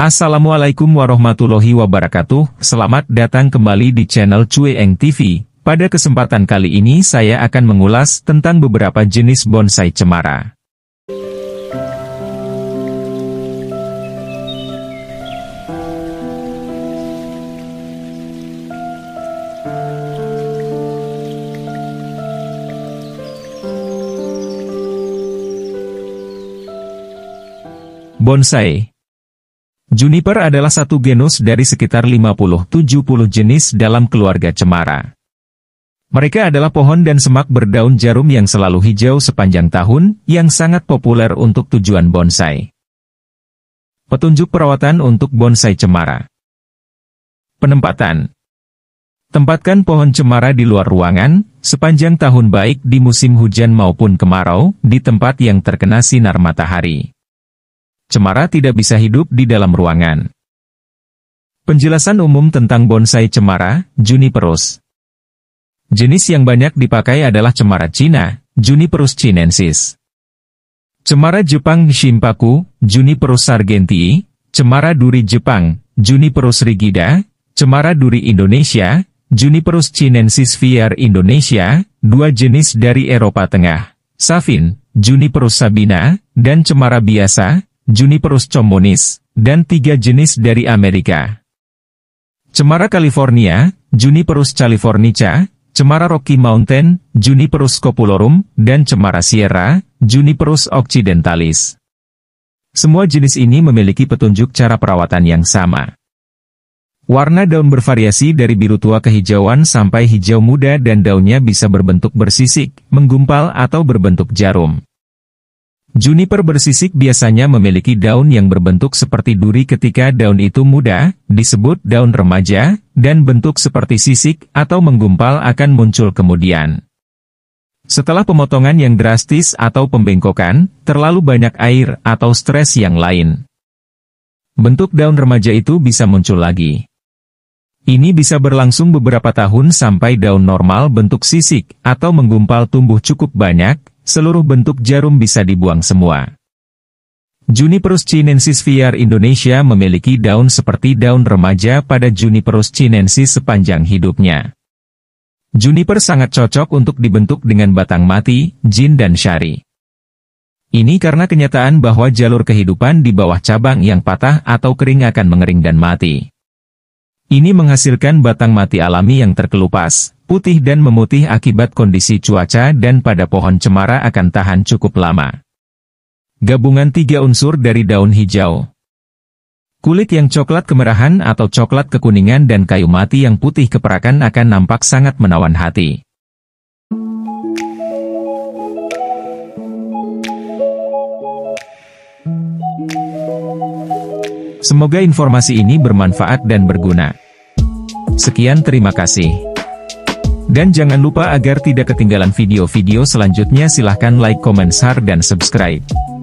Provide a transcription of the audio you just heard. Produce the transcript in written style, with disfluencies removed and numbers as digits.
Assalamualaikum warahmatullahi wabarakatuh. Selamat datang kembali di channel Cuy Eng TV. Pada kesempatan kali ini saya akan mengulas tentang beberapa jenis bonsai cemara. Bonsai. Juniper adalah satu genus dari sekitar 50-70 jenis dalam keluarga cemara. Mereka adalah pohon dan semak berdaun jarum yang selalu hijau sepanjang tahun, yang sangat populer untuk tujuan bonsai. Petunjuk perawatan untuk bonsai cemara. Penempatan. Tempatkan pohon cemara di luar ruangan, sepanjang tahun baik di musim hujan maupun kemarau, di tempat yang terkena sinar matahari. Cemara tidak bisa hidup di dalam ruangan. Penjelasan umum tentang bonsai cemara, Juniperus. Jenis yang banyak dipakai adalah cemara Cina, Juniperus chinensis. Cemara Jepang Shimpaku, Juniperus sargentii, cemara duri Jepang, Juniperus rigida, cemara duri Indonesia, Juniperus chinensis var Indonesia, dua jenis dari Eropa Tengah, Savin, Juniperus sabina, dan cemara biasa, Juniperus commonis, dan tiga jenis dari Amerika. Cemara California, Juniperus californica, cemara Rocky Mountain, Juniperus scopulorum, dan cemara Sierra, Juniperus occidentalis. Semua jenis ini memiliki petunjuk cara perawatan yang sama. Warna daun bervariasi dari biru tua kehijauan sampai hijau muda dan daunnya bisa berbentuk bersisik, menggumpal atau berbentuk jarum. Juniper bersisik biasanya memiliki daun yang berbentuk seperti duri ketika daun itu muda, disebut daun remaja, dan bentuk seperti sisik atau menggumpal akan muncul kemudian. Setelah pemotongan yang drastis atau pembengkokan, terlalu banyak air atau stres yang lain. Bentuk daun remaja itu bisa muncul lagi. Ini bisa berlangsung beberapa tahun sampai daun normal bentuk sisik atau menggumpal tumbuh cukup banyak. Seluruh bentuk jarum bisa dibuang semua. Juniperus chinensis var Indonesia memiliki daun seperti daun remaja pada Juniperus chinensis sepanjang hidupnya. Juniper sangat cocok untuk dibentuk dengan batang mati, jin dan syari. Ini karena kenyataan bahwa jalur kehidupan di bawah cabang yang patah atau kering akan mengering dan mati. Ini menghasilkan batang mati alami yang terkelupas, putih dan memutih akibat kondisi cuaca dan pada pohon cemara akan tahan cukup lama. Gabungan tiga unsur dari daun hijau. Kulit yang coklat kemerahan atau coklat kekuningan dan kayu mati yang putih keperakan akan nampak sangat menawan hati. Semoga informasi ini bermanfaat dan berguna. Sekian, terima kasih. Dan jangan lupa agar tidak ketinggalan video-video selanjutnya, silahkan like, komen, share, dan subscribe.